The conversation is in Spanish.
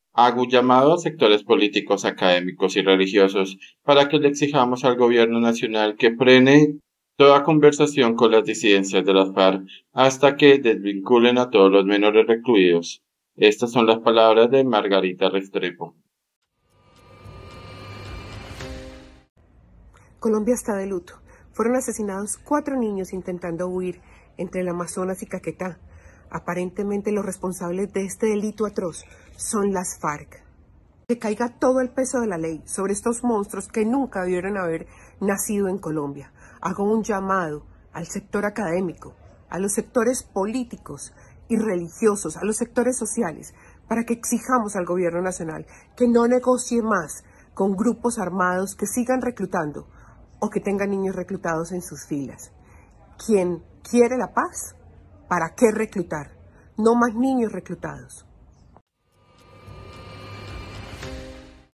Hago un llamado a sectores políticos, académicos y religiosos para que le exijamos al gobierno nacional que frene toda conversación con las disidencias de las FARC hasta que desvinculen a todos los menores recluidos. Estas son las palabras de Margarita Restrepo. Colombia está de luto. Fueron asesinados 4 niños intentando huir entre el Amazonas y Caquetá. Aparentemente los responsables de este delito atroz son las FARC. Que caiga todo el peso de la ley sobre estos monstruos que nunca debieron haber nacido en Colombia. Hago un llamado al sector académico, a los sectores políticos y religiosos, a los sectores sociales, para que exijamos al gobierno nacional que no negocie más con grupos armados que sigan reclutando o que tengan niños reclutados en sus filas. Quien quiere la paz, ¿para qué reclutar? No más niños reclutados.